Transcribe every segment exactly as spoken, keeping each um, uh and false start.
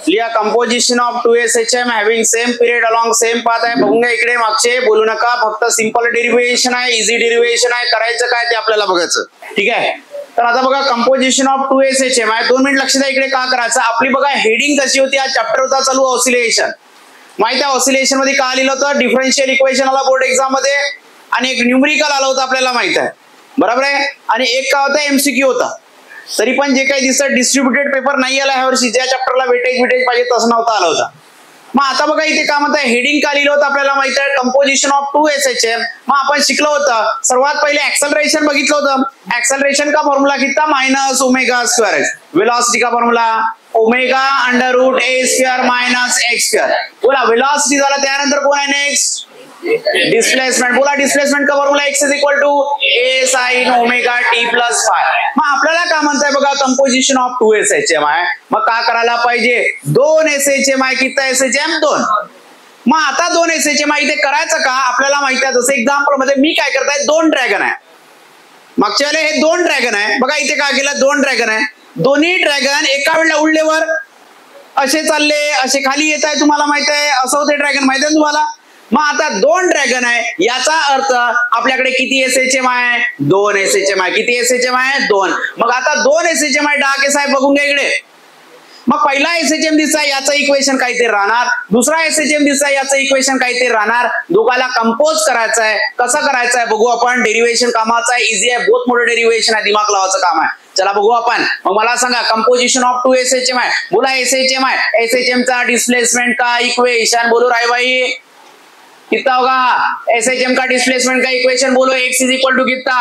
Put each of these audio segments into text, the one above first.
लिहा composition of two S H M having same period along same path आहे. बघून घ्या इकडे, मागचे बोलू नका, फक्त सिंपल डेरिव्हेशन आहे, इझी डेरिव्हेशन आहे. करायचं काय ते आपल्याला बघायचं. ठीक आहे, तर आता बघा composition of two S H M आहे. दोन मिनिट लक्ष द्या इकडे. का करायचं, आपली बघा हेडिंग कशी होती, आज चॅप्टर होता चालू ऑसिलेशन. माहिती आहे ऑसिलेशन मध्ये काय लिहिलं होतं, डिफरन्शियल इक्वेशन आला बोर्ड एक्झाम मध्ये, आणि एक न्यूमरिकल आलं होतं आपल्याला माहित आहे, बरोबर आहे. आणि एक काय होता, एमसीक्यू होता. तरी पण जे काही दिसतं डिस्ट्रीब्युटेड पेपर नाही आला ह्या वर्षी, ज्या चॅप्टरला वेटेज वेटेज पाहिजे तसं नव्हता आला होता. मग आता बघा इथे काय म्हणताय, हेडिंग का लिहिलं होतं आपल्याला माहित आहे, composition of two S H M. मग आपण शिकलो होतं सर्वात पहिले ऍक्सलरेशन बघितलं होतं. ऍक्सलरेशन का फॉर्म्युला कितना, मायनस ओमेगा स्क्वेअर. वेलॉसिटी का formula omega under root A square minus X square. बोला वेलॉसिटी झाला, त्यानंतर कोण आहे नेक्स्ट, डिस्प्लेसमेंट. बोला डिस्प्लेसमेंट का formula X is equal to A sine omega T plus phi. मग आपल्याला काय म्हणताय बघा, composition of two S H M आहे. मग का करायला पाहिजे, दोन एस एच एम आहे. किती एस एच एम, दोन. मग आता दोन एस एच एम आहे, इथे करायचं का आपल्याला माहिती आहे. जसं एक्झाम्पल मध्ये मी काय करताय, दोन ड्रॅगन आहे. मागच्या वेळेला हे दोन ड्रॅगन आहे. बघा इथे काय केलं, दोन ड्रॅगन आहे. दोन्ही ड्रॅगन एका वेळेला उडल्यावर असे चालले, असे खाली येत आहे. तुम्हाला माहित आहे असं होते ड्रॅगन, माहित आहे तुम्हाला. मग आता दोन ड्रॅगन आहे, याचा अर्थ आपल्याकडे किती एस एच एम आहे, दोन एस एच एम आहे. किती एस एच एम आहे, दोन. मग आता दोन एस एच एम आहे, दहा केस आहे. बघून घ्या इकडे. मग पहिला एस एच एम दिसतंय, याचं इक्वेशन काहीतरी राहणार. दुसरा एस एच एम दिसतंय, याचं इक्वेशन काहीतरी राहणार. दोघाला कंपोज करायचं आहे. कसं करायचं आहे बघू आपण. डेरिव्हेशन कामाचं आहे, इझी आहे, बहुत मोठं डेरिव्हेशन आहे, दिमाग लावायचं काम आहे. चला बघू आपण. मग मला सांगा composition of two S H M आहे. बोला एस एच एम आहे, एस एच एम चा डिस्प्लेसमेंट का इक्वेशन बोलो राय भाई, कितना होगा, एस एच एम का डिस्प्लेसमेंट का इक्वेशन बोलो, एक्स इज इक्वल टू कितना,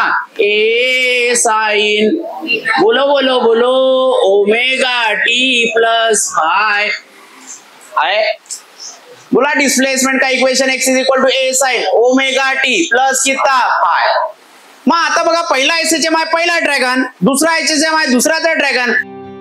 ए साइन बोलो बोलो बोलो ओमेगा टी प्लस फाय है. बोला डिस्प्लेसमेंट का equation X is equal to A sine omega T plus कितना, फाय. मग आता बघा पहिला एस एच एम आहे, पहिला ड्रॅगन. दुसरा एस एच एम आहे, दुसरा तर ड्रॅगन.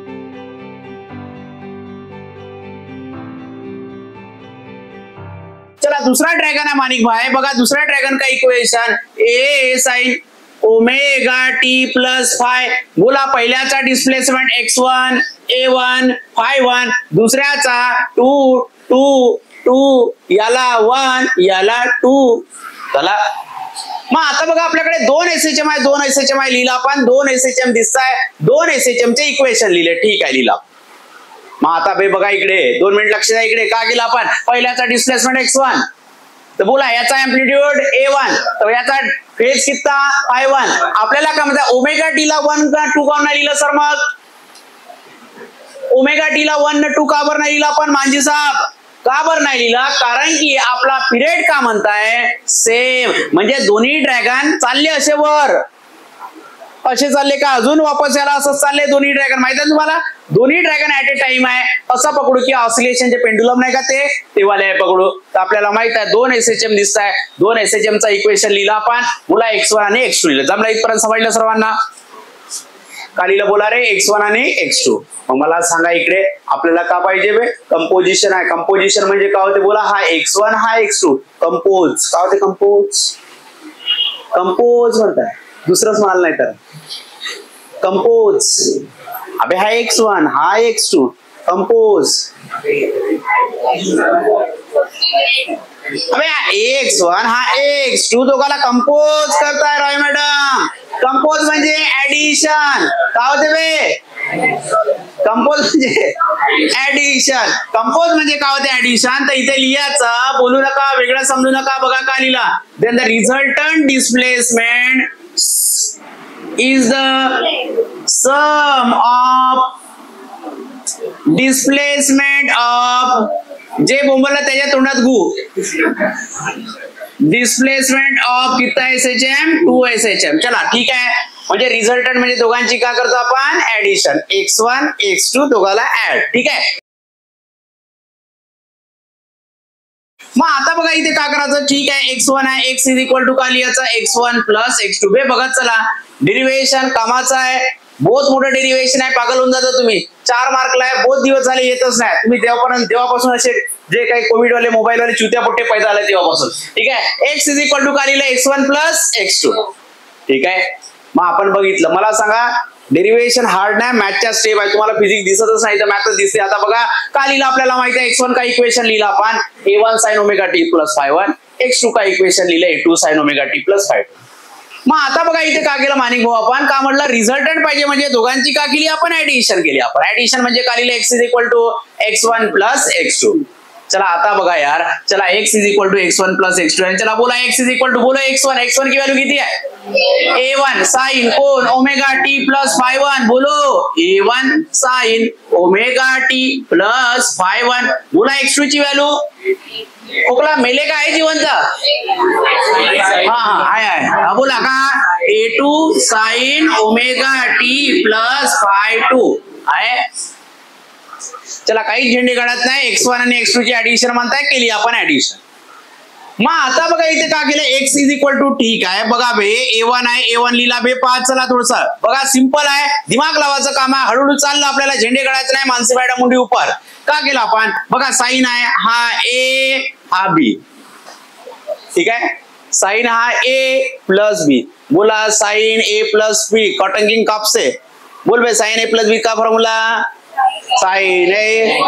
चला दुसरा ड्रॅगन आहे मानिक भाई. बघा दुसरा ड्रॅगन का equation A sine omega T plus phi. बोला पहिल्याचा displacement X one A one phi one, दुसऱ्याचा टू टू टू, याला वन याला टू. चला मग आता बघा आपल्याकडे दोन एस एच एम आहे, दोन एस एच एम आहे लिहिला आपण. दोन एस एच एम दिसताय, दोन एस एच एम चे इक्वेशन लिहिले. ठीक आहे लिहिला. मग आता बघा इकडे, दोन मिनिट लक्ष द्या इकडे. का केलं आपण, पहिल्याचा डिस्प्लेसमेंट एक्स वन, तर बोला याचा एम्प्लिट्यूड ए वन, तर याचा फेज कितना फाय वन. आपल्याला काय म्हणतात, ओमेगा टी ला वन का टू का नाही लिहिलं सर. मग ओमेगा टी ला वन न टू का बरं नाही लिहिलं आपण मांजी साहेब, का बरं नाही लिहिला, कारण की आपला पिरियड का म्हणताय सेम. म्हणजे दोन्ही ड्रॅगन चालले असे वर, असे चालले का अजून वापस याला असं चालले दोन्ही ड्रॅगन. माहिती आहे तुम्हाला, दोन्ही ड्रॅगन ऍट ए टाइम आहे. असं पकडू की ऑसिलेशनचे पेंडुलम नाही का ते तेवाले आहे पकडू. तर आपल्याला माहित आहे दोन एस एच एम दिसत आहे. दोन एस एच एम चा इक्वेशन लिहिला आपण. मुला एक्स वन आणि एक्स टू लिहिलं. जमला इथपर्यंत समजलं सर्वांना. का लिहिलं बोला रे, एक्स वन आणि एक्स टू. मग मला सांगा इकडे आपल्याला का पाहिजे बे, कंपोजिशन आहे. कंपोजिशन म्हणजे काय होते बोला, हा एक्स वन हा एक्स टू कंपोज. काय होते कंपोज, कंपोज म्हणताय, दुसरंच म्हणाल नाही तर कंपोज. अबे हा एक्स वन हा एक्स टू कंपोज. अबे एक्स वन हा एक्स टू दोघाला कंपोज करताय राय मॅडम. कंपोज म्हणजे ऍडिशन. काय होते बे, कंपोज म्हणजे ऍडिशन. कंपोज म्हणजे काय होते, ऍडिशन. तर इथे लिहायचं, बोलू नका, वेगळं समजू नका. बघा काय लिहिला, then the resultant displacement is the sum of displacement of, जे बोंबला त्याच्या तोंडात गु, डिस्प्लेसमेंट ऑफ कितना S H M, two S H M. चला ठीक आहे. म्हणजे रिझल्टंट म्हणजे दोघांची काय करतो आपण, addition. X one X two दोघाला ऍड. ठीक आहे. मग आता बघा इथे काय करायचं, ठीक आहे एक्स वन आहे, एक्स इज इक्वल टू काय लिहायचं, X one plus X two. बे बघत चला, डेरिव्हेशन कामाचं आहे, बहुत मोठं डेरिव्हेशन आहे. पागल होऊन जातं तुम्ही. चार मार्कला आहे, बहुत दिवस झाले येतच नाही तुम्ही. तेव्हापर्यंत तेव्हापासून असे जे काही कोविड वाले मोबाईल वाले चुत्या पुट्टे पैदा आले तेव्हापासून. ठीक आहे. एक्स इज इक्वल टू काय लिहिलं, X one plus X two. ठीक आहे. मग आपण बघितलं, मला सांगा डेरिव्हेशन हार्ड नाही, मॅथच्या स्टेप आहे. तुम्हाला फिजिक्स दिसतच नाही तर मॅथच दिसते. आता बघा का लिहिलं आपल्याला माहिती आहे. एक्स वन का इक्वेशन लिहिलं आपण A one sine omega T plus phi one. X two का इक्वेशन लिहिलं A two sine omega T plus phi two. मग आता बघा इथे का केलं माणिक भाऊ आपण, का म्हटलं रिझल्टंट पाहिजे म्हणजे दोघांची का केली आपण ऍडिशन केली. आपण ऍडिशन म्हणजे का लिहिलं X is equal to X one plus X two. चला आता बघा यार, चला X is equal to X one plus X two. चला बोला एक्स इज इक्वल टू, बोलो एक्स वन. एक्स वन की व्हॅल्यू किती आहे ए वन साइन कोण omega T plus phi one. बोलो A one sine omega T plus phi one. बोला X two ची व्हॅल्यू खोकला मेले का आहे जिवंत. हा हा आहे आहे. बोला का A two sine omega T plus phi two आहे. चला काही झेंडे काढत नाही. एक्स वन आणि एक्स टू ची ऍडिशन म्हणताय, केली आपण ऍडिशन. मग आता बघा इथे का केलं एक्स इज इक्वल टू ठीक आहे. बघा बे ए वन आहे, ए वन लिहिला बे पाच. चला थोडस बघा सिंपल आहे, दिमाग लावायचं काम आहे. हळूहळू चाललं, आपल्याला झेंडे काढायचं नाही. माणसे मॅडम मुंडी उपर का केलं आपण. बघा साइन आहे हा ए हा बी, ठीक आहे. साइन हा ए प्लस बी. बोला साइन ए प्लस बी कॉटन कापसे. बोल बे साइन ए प्लस बी का formula sine A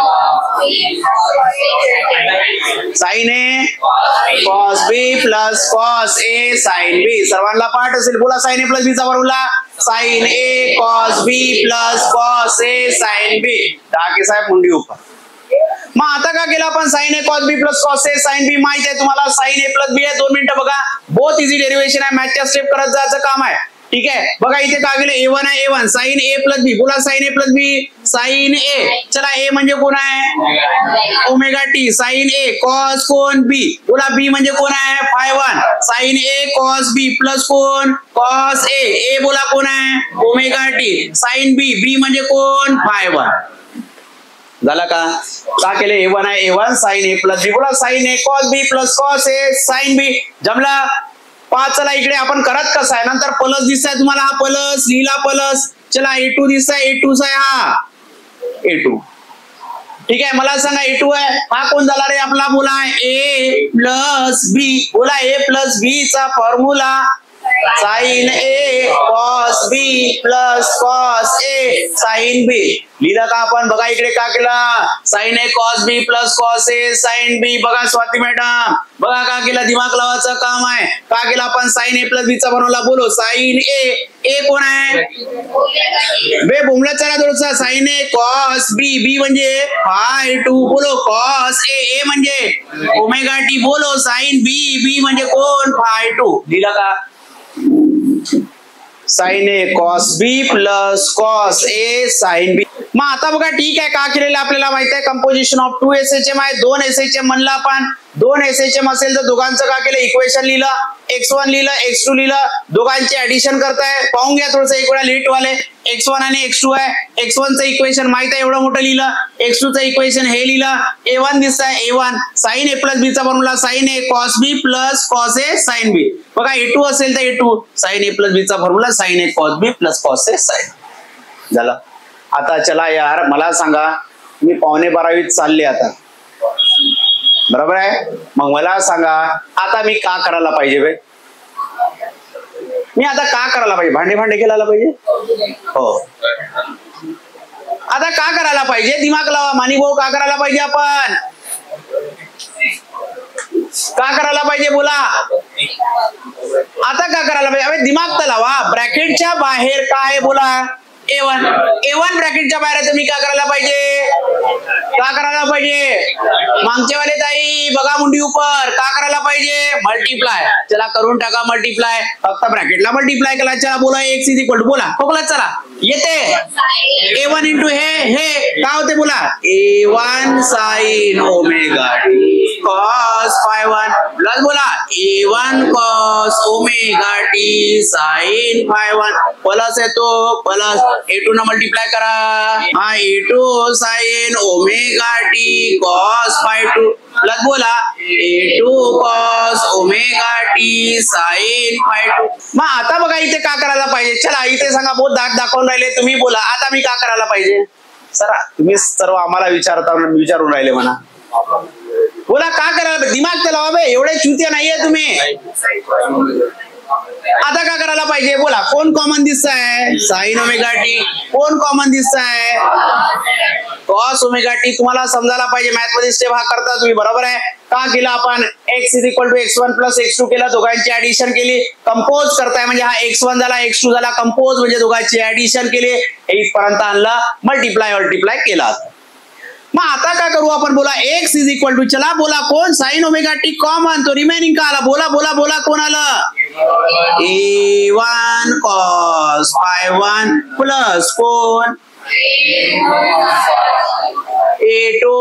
sine A cos B plus cos A sine B. सर्वांना पाठ असेल. बोला साइन ए प्लस बी चा formula sine A cos B plus cos A sine B. टाके साहेब मुंडी ऊपर. मग आता का केलं आपण sine A cos B plus cos A sine B माहिती आहे तुम्हाला. साइन ए प्लस बी आहे. दोन मिनिटं बघा, बहुत इझी डेरिव्हेशन आहे. मॅथच्या स्टेप करत जायचं काम आहे, ठीक आहे. बघा इथे का गेले ए वन आहे A one sine A plus B. बोला sine A plus B sine A. चला ए म्हणजे कोण आहे omega T. Sine A cos कोण बी. बोला बी म्हणजे कोण आहे phi one. Sine A cos B plus कोण कॉस ए. ए बोला कोण आहे omega T. Sine B B म्हणजे कोण फाय वन. झाला का. का केले ए वन आहे A one sine A plus B. बोला sine A cos B plus cos A sine B. जमला पाच. चला इकडे आपण करत कसं आहे, नंतर प्लस दिसताय तुम्हाला, हा प्लस लिहिला प्लस. चला ए टू दिसताय, ए टू आहे हा ए टू, ठीक आहे. मला सांगा ए टू आहे हा कोण झाला रे आपला. बोला ए प्लस बी. बोला ए प्लस बी चा formula sine A cos B plus cos A sine B. लिहिलं का आपण. बघा इकडे का केलं sine A cos B plus cos A sine B. बघा स्वाती मॅडम बघा का केलं, दिमाग लावायचं काम आहे. का केलं आपण साइन ए प्लस बी चा बनवला. बोलो साइन ए. ए कोण आहे बे बोमला. चला थोडसा sign A cos B. B म्हणजे फाय टू. बोलो कॉस ए. ए म्हणजे ओमेगा टी. बोलो साइन बी. बी म्हणजे कोण फाय टू. लिहिलं का sine A cos B plus cos A sine B. मग आता बघा ठीक आहे का केलेलं आपल्याला माहिती आहे. Composition of two S H M आहे. दोन एस एच एम म्हणलं आपण. दोन एस एच एम असेल तर दोघांचं का केलं इक्वेशन लिहिलं. एक्स वन लिहिलं एक्स टू लिहिलं. दोघांचे ऍडिशन करताय. पाहून घ्या थोडस एक वेळा लेट वाले. एक्स वन आणि एक्स टू आहे. एक्स वन चं इक्वेशन माहित आहे एवढं मोठं लिहिलं. एक्स टू चं इक्वेशन हे लिहिलं. ए वन दिसतंय A one sine A plus B चा formula sine A cos B plus cos A sine B. बघा ए टू असेल तर A two sine A plus B चा formula sine A cos B plus cos A sine. झालं. आता चला यार मला सांगा, मी पावणे बारावीत चालले आता, बरोबर आहे. मग मला सांगा आता मी का करायला पाहिजे बे. मी आता का करायला पाहिजे. भांडे भांडे केला पाहिजे हो. आता का करायला पाहिजे दिमाग लावा. मानी भाऊ का करायला पाहिजे आपण. का करायला पाहिजे बोला. आता का करायला पाहिजे. अबे दिमाग तर लावा. ब्रॅकेटच्या बाहेर काय बोला ए वन. ए वन ब्रॅकेटच्या बाहेर तुम्ही का करायला पाहिजे. का करायला पाहिजे मागचे वाले ताई बघा मुंडी उपर. का करायला पाहिजे मल्टिप्लाय. चला करून टाका मल्टिप्लाय. फक्त ब्रॅकेटला मल्टिप्लाय केला. चला बोला एक्स इज इक्वल टू. बोला खोकला चला येते ए वन इंटू हे हे काय होते बोला A one sine omega T cos phi one plus बोला A one cos omega T sine phi one plus येतो प्लस ए टू न मल्टिप्लाय करा. हा A two sine omega T cos phi two plus बोला A two cos omega T sine phi two. मग आता बघा इथे का करायला पाहिजे. चला इथे सांगा बहुत दाट दाखवून राहिले तुम्ही. बोला आता मी का करायला पाहिजे. सर तुम्ही सर्व आम्हाला विचारता विचारून राहिले म्हणा. बोला का करायला पाहिजे. दिमाग तर लावा बे. एवढे चुत्या नाहीये तुम्ही. आता काय करायला पाहिजे बोला, कोण कॉमन दिसतंय? Sine omega T. कोण कॉमन दिसतंय? Cos omega T. तुम्हाला समजायला पाहिजे, मॅथ मध्ये स्टेप हा करता तुम्ही, बरोबर आहे का? केला आपण X is equal to X one plus X two केला, दोघांची ऍडिशन केली, कंपोज करताय म्हणजे हा एक्स वन झाला, एक्स टू झाला, कंपोज म्हणजे दोघांची ऍडिशन केली, इथपर्यंत आणला, मल्टिप्लाय मल्टिप्लाय केला. मग आता काय करू आपण बोला, एक्स इज इक्वल टू, चला बोला कोण? साइन ओमेगा टी कॉमन, तो रिमेनिंग का आला? बोला बोला बोला, कोण आलं? A one cos phi one plus कोण? ए टू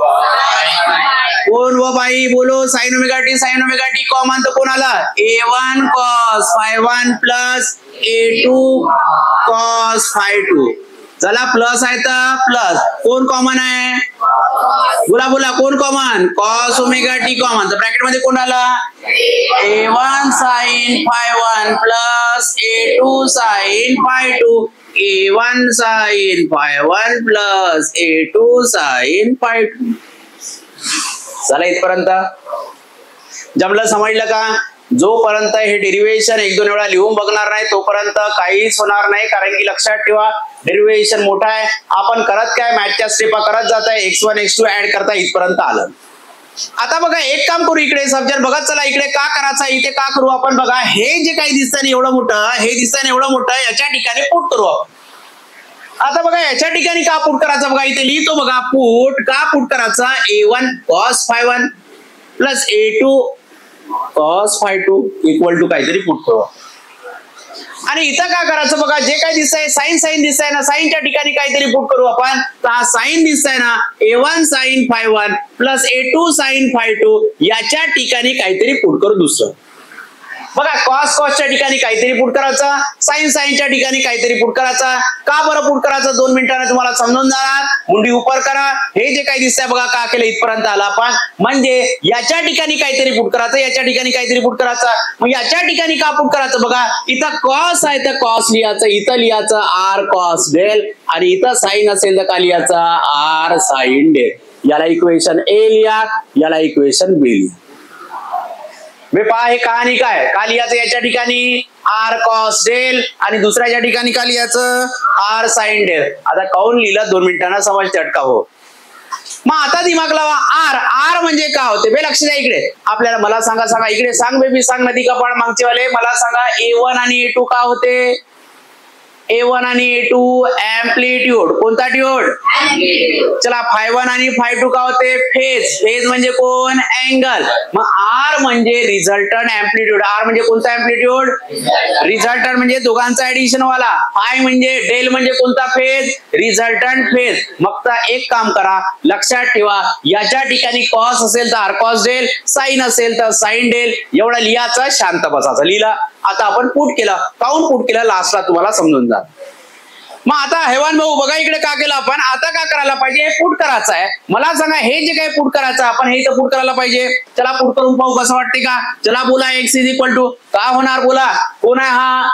कोण व बाई बोलो? Sine omega T sine omega T common, तो कोण आला? A one cos phi one plus A two cos phi two. चला प्लस आहे तर प्लस, कोण कॉमन आहे? बोला बोला, कोण common? Cos omega T common, तर ब्रॅकेट मध्ये कोण आला? A one sine phi one plus A two sine phi two. A one sine phi one plus A two sine phi two. चला इथपर्यंत जमलं, समजलं का? जोपर्यंत हे डेरिव्हेशन एक दोन वेळा लिहून बघणार नाही तोपर्यंत काहीच होणार नाही, कारण की लक्षात ठेवा डेरिव्हेशन मोठा आहे. आपण करत काय, मॅथच्या स्टेपा करत जात आहे, X one X two add करता इथपर्यंत आलं. आता बघा एक काम करू, इकडे सब्जेक्ट बघा, चला इकडे का करायचं, इथे का करू आपण बघा, हे जे काही दिसतंय एवढं मोठं, हे दिसतंय एवढं मोठं, याच्या ठिकाणी पुट करू आपण. आता बघा याच्या ठिकाणी का पुट करायचं, बघा इथे लिहितो बघा, पुट का पुट करायचा? A one cos phi one plus A two cos phi two equal to काहीतरी पुट करू. आणि इथं काय करायचं बघा, जे काही दिसतंय साइन साइन दिसतंय ना, साइनच्या ठिकाणी काहीतरी पुट करू आपण. तर हा साइन दिसतंय ना, A one sine phi one plus A two sine phi two, याच्या ठिकाणी काहीतरी पुट करू दुसरं. बघा कॉस कॉसच्या ठिकाणी काहीतरी पुट करायचा, साइन साइनच्या ठिकाणी काहीतरी पुट करायचा. का बरं पुट करायचं? दोन मिनिटांना तुम्हाला समजून जाणार. मुंडी उपर करा, हे जे काही दिसतंय बघा का केलं इथपर्यंत आला आपण, म्हणजे याच्या ठिकाणी काहीतरी पुट करायचं, याच्या ठिकाणी काहीतरी पुट करायचं. मग याच्या ठिकाणी का पुट करायचं बघा, इथं कॉस आहे तर कॉस लिहायचं, इथं लिहायचं आर कॉस डेल, आणि इथं साइन असेल तर का लिहायचं आर साइन डेल. याला इक्वेशन ए लिहा, याला इक्वेशन बी लिहा. बे पहा हे कहाणी काय, का लिहायचं याच्या ठिकाणी आर कॉस डेल आणि दुसऱ्याच्या ठिकाणी का लिहायचं आर साइन डेल. आता काऊन लिहिलं दोन मिनिटांना समज चटका हो. मग आता दिमाग लावा, आर आर म्हणजे का होते बे, लक्ष द्या इकडे आपल्याला. मला सांगा सांगा इकडे सांग बेबी, सांग नदी कपाळ मागचे वाले, मला सांगा ए वन आणि ए टू का होते? ए वन आणि ए टू एम्प्लिट्यूड, कोणता ट्यूड? चला फाय वन आणि फाय टू का होते? फेज. फेज म्हणजे कोण? अँगल. मग आर म्हणजे रिझल्टंट एम्प्लिट्यूड. आर म्हणजे कोणता एम्प्लिट्यूड? रिझल्टंट म्हणजे दोघांचा ऍडिशन वाला. फाय म्हणजे डेल म्हणजे कोणता फेज? Resultant phase. मग एक काम करा, लक्षात ठेवा, याच्या ठिकाणी कॉस असेल तर आर कॉस डेल, साइन असेल तर साइन डेल, एवढा लिहायचा, शांत बसायचा. लिहिला. आता आपण पुट केला, काऊन पुट केला लास्टला तुम्हाला समजून जा. मग आता हेवान भाऊ बघा इकडे का केलं आपण, आता काय करायला पाहिजे? पुट करायचं आहे. मला सांगा हे जे काही पुट करायचं आपण हे इथं पुट करायला पाहिजे. चला पुट करून पाहू कसं वाटते का. चला बोला एक्स इज इक्वल टू का होणार बोला, कोण आहे हा?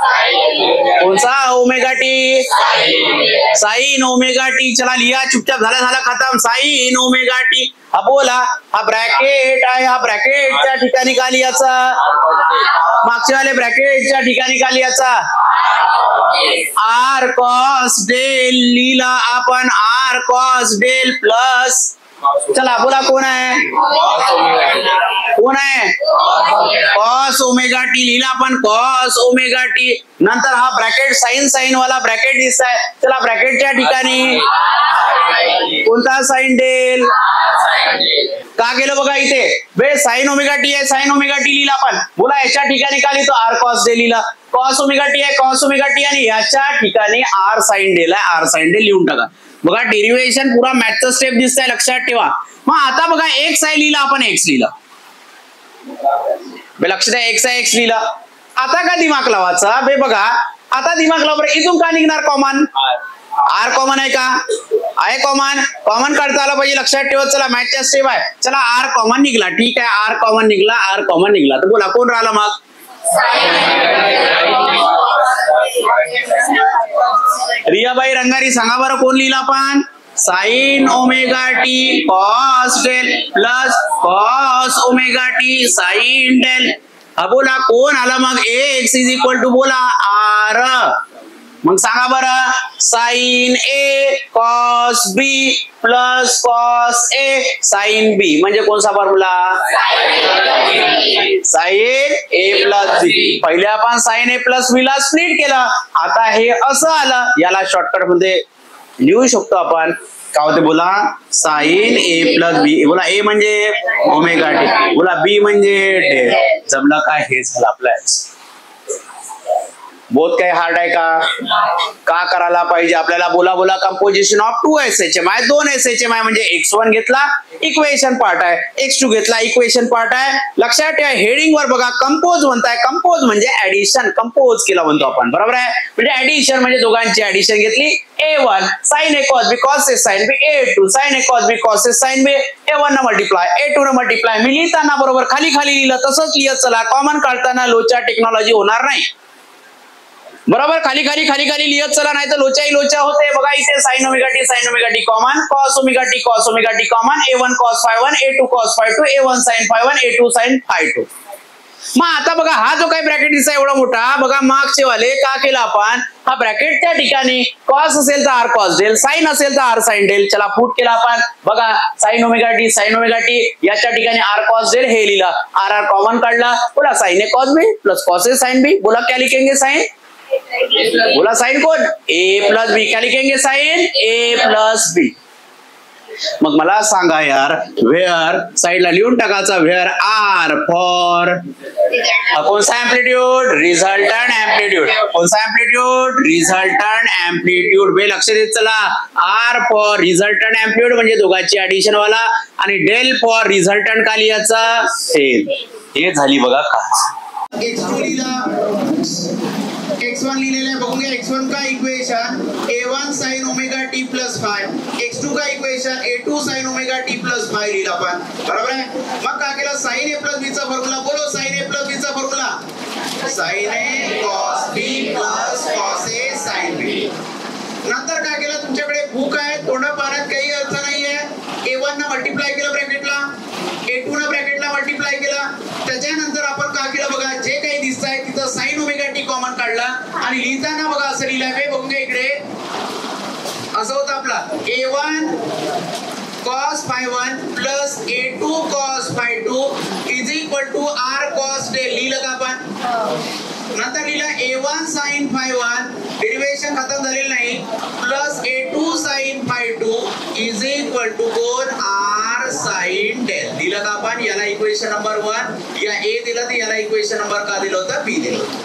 कोणचा? Omega T, sine omega T. चला लिहा, चुपचाप झाला झाला खतम. Sine omega T. हा बोला, हा ब्रॅकेट आहे, हा ब्रॅकेटच्या ठिकाणी का लिहायचा? मागच्या वाले ब्रॅकेटच्या ठिकाणी का लिहायचा? आर कॉस डेल लिहिला आपण, आर कॉस डेल प्लस, चला बोला कोण आहे? कोण आहे? कॉस ओमेगा टी लिहिला आपण, कॉस ओमेगा टी. नंतर हा ब्रॅकेट साइन साइन वाला ब्रॅकेट दिसताय, चला ब्रॅकेटच्या ठिकाणी कोणता? Sine del. का केलं बघा इथे बे, साइन ओमेगा टी आहे, साइन ओमेगा टी लिहिला आपण. बोला याच्या ठिकाणी का लिहितो? आर कॉस डेल लिहिला. कॉस ओमेगा टी आहे, कॉस ओमेगा टी, आणि याच्या ठिकाणी आर साइन डेल आहे, आर साइन डेल लिहून टाका. बघा डेरिव्हेशन पुरा मॅथचा स्टेप दिसतंय, लक्षात ठेवा. मग आता बघा एक्स आहे लिहिला आपण, एक्स लिहिला बे, लक्ष द्या, एक्स आहे एक्स लिहिला. आता का दिमाग लावायचा बे बघा, आता दिमाग लावा बरं, इथून का निघणार कॉमन? आर कॉमन आहे का? आहे कॉमन, कॉमन काढता आला पाहिजे, लक्षात ठेवत. चला मॅथच्या स्टेप आहे, चला आर कॉमन निघला, ठीक आहे, आर कॉमन निघला, आर कॉमन निघला. तर बोला कोण राहिला मग? रियाबाई रंगारी सांगा बरं कोण लिहिला आपण? Sine omega T cos del plus cos omega T sine del. हा बोला कोण आला मग ए एक्स इज इक्वल टू बोला आर. मग सांगा बरं sine A cos B plus cos A sine B म्हणजे कोणता formula sine A plus B. पहिले आपण साइन ए प्लस बी ला स्प्लिट केलं. आता हे असं आलं याला शॉर्टकट मध्ये लिहू शकतो आपण काय होते बोला साइन ए प्लस बी. बोला ए म्हणजे ओमेगा टी बोला बी म्हणजे डेल. जमलं काय हे झालं आपल्याला. बहुत काही हार्ड आहे का का करायला पाहिजे आपल्याला बोला बोला composition of two S H M I. दोन एस एच एम आय म्हणजे एक्स वन घेतला इक्वेशन पार्ट आहे एक्स टू घेतला इक्वेशन पार्ट आहे. लक्षात ठेवा हेडिंग वर बघा कंपोज म्हणताय. कंपोज म्हणजे ऍडिशन कंपोज केला म्हणतो आपण बरोबर आहे. म्हणजे ऍडिशन म्हणजे दोघांची ऍडिशन घेतली A one sine A cos B cos A sine B A two sine A cos B cos A sine B A one न मल्टिप्लाय ए टू न मल्टिप्लाय. मी लिहिताना बरोबर खाली खाली लिहिलं तसंच लिहत चला. कॉमन काढताना लोचा टेक्नॉलॉजी होणार नाही बरोबर. खाली खाली खाली खाली लिहत चला नाही तर लोचाही लोचा होते. बघा इथे sine omega T sine omega T common cos omega T cos omega T common A one cos phi one A two cos phi two A one sine phi one A two sine phi two. मग आता बघा हा जो काही bracket दिसला एवढा मोठा बघा मागचे वाले का केला आपण हा ब्रॅकेट त्या ठिकाणी कॉस असेल तर आर कॉस डेल साइन असेल तर आर साइन डेल. चला फूट केला आपण बघा sine omega T sine omega T याच्या ठिकाणी आर कॉस डेल हे लिहिलं आर आर कॉमन काढला. बोला sine A cos B plus cos A sine B. बोला क्या लिखेंगे साइन बोला साइन कौन ए प्लस बी. क्या लिखेंगे साइन ए प्लस बी. मग मला सांगा यार वेअर साइडला लिहून टाकायचा वेअर आर फॉर कोणता एम्प्लिट्यूड रिझल्टंट एम्प्लिट्यूड. कोणता एम्प्लिट्यूड रिझल्टंट एम्प्लिट्यूड. बे लक्ष देत चला आर फॉर रिझल्टंट एम्प्लिट्यूड म्हणजे दोघांची ऍडिशन वाला आणि डेल फॉर रिझल्टंट का लिहायचा सेल. हे झाली बघा का एक्स टू लिहिला एक्स वन लिहिलेलं आहे बघून घ्या. एक्स वन का equation A one sine omega T plus phi X two का equation A two sine omega T plus phi लिहिला आपण बरोबर आहे. मग काय केलं साइन ए प्लस बी चा फॉर्म्युला बोलो साइन ए प्लस बी चा formula sine A cos B plus cos A sine B. नंतर काय केलं तुमच्याकडे भूक आहे तोंडा पाण्यात काही अर्थ नाहीये. ए वन ना मल्टिप्लाय केलं ब्रॅकेटला ए टू ना ब्रॅकेटला मल्टिप्लाय केला. त्याच्यानंतर आपण काय केलं बघा जे काही दिसतंय तिथं साइन ओमेगा टी कॉमन काढला आणि लिहिताना बघा असं लिहिलंय बघून घ्या इकडे असं होतं आपला A one cos phi one plus A two cos phi two is equal to R cos del. लिहिलं का आपण. नंतर लिहिलं A one sine phi one derivation खतम झालेलं नाही plus A two sine phi two is equal to कोण R sine del. दिलं का आपण. याला इक्वेशन नंबर वन या ए दिलं तर याला इक्वेशन नंबर का दिलं होतं बी दिलं.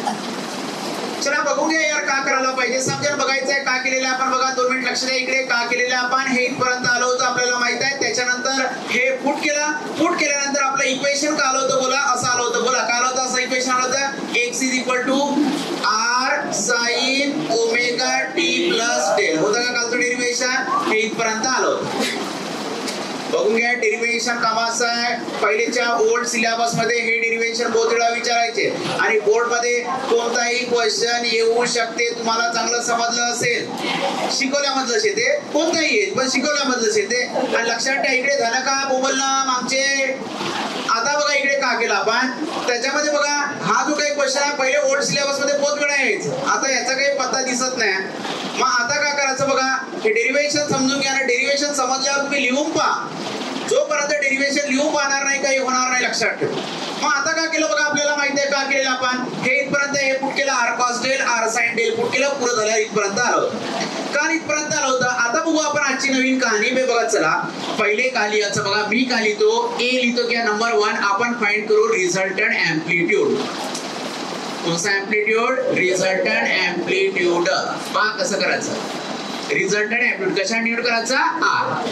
चला बघून घ्या यार का करायला पाहिजे समजून बघायचं आहे का केलेलं आपण बघा दोन मिनिट लक्ष द्या इकडे का केलेलं आपण हे इथपर्यंत आलो होतं आपल्याला माहित आहे. त्याच्यानंतर हे फूट केला फूट केल्यानंतर आपलं इक्वेशन का आलं होतं बोला असं आलं होतं बोला काय आलं होतं असं इक्वेशन आलं होतं X is equal to R sine omega T plus del होतं का कालचं डेरिव्हेशन हे इथपर्यंत आलं होतं. बघून घ्या डेरिव्हेशन कामाचं आहे. पहिलेच्या ओल्ड सिलेबस मध्ये हे डेरिव्हेशन बहुत वेळा विचारायचे आणि बोर्ड मध्ये कोणताही क्वेश्चन येऊ शकते. तुम्हाला चांगलं समजलं असेल शिकवल्यामधलं शेते कोणताही येईल पण शिकवल्यामधलं शेते. आणि लक्षात ठेवा इकडे झालं का बोबलना मागचे. आता बघा इकडे का केलं आपण त्याच्यामध्ये बघा हा जो काही क्वेश्चन आहे पहिले ओल्ड सिलेबस मध्ये बहुत वेळा यायचं. आता याचा काही पत्ता दिसत नाही. मग आता काय करायचं बघा हे डेरिव्हेशन समजून घ्या. डेरिव्हेशन समजल्यावर तुम्ही लिहून पहा. जोपर्यंत डेरिव्हेशन लिहून पाहणार नाही काही होणार नाही लक्षात ठेवा. मग आता काय केलं बघा आपल्याला माहिती आहे का केलं आपण हे इथपर्यंत हे पुट केलं R cos del R sine del put केलं पुढे झालं इथपर्यंत आलं काल इथपर्यंत आलं होतं. आता बघू आपण आजची नवीन कहाणी बे बघा. चला पहिले का लिहायचं बघा मी का लिहितो ए लिहितो की नंबर वन आपण फाइंड करू रिझल्टंट एम्प्लिट्यूड. कोणता एम्प्लिट्यूड रिझल्टंट एम्प्लिट्यूड. पहा कसं करायचं रिझल्टंट एम्प्लिट्यूड कशा निवड करायचा आर.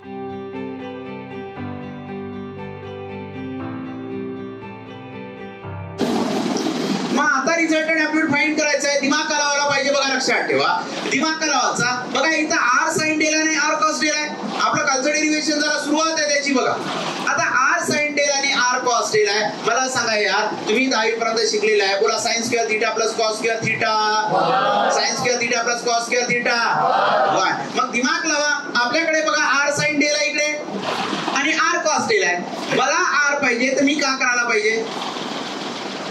आता रिझल्टंट एम्प्लिट्यूड फाइंड करायचा आहे. दिमाग का लावायला पाहिजे बघा लक्षात ठेवा. दिमाग का लावायचा बघा इथं आर साइन डेल आणि आर कॉस डेल आहे. आपलं कालचं डेरिव्हेशन जरा सुरुवात आहे त्याची बघा. आता आर साइन डेल आणि आर कॉस डेल आहे. मला सांगा यार तुम्ही दहावी पर्यंत शिकलेला आहे बोला sine square theta plus cos square theta sine square theta plus cos square theta one. मग दिमाग लावा आपल्याकडे बघा आर साइन डेल आहे इकडे आणि आर कॉस डेल आहे. मला आर पाहिजे तर मी का करायला पाहिजे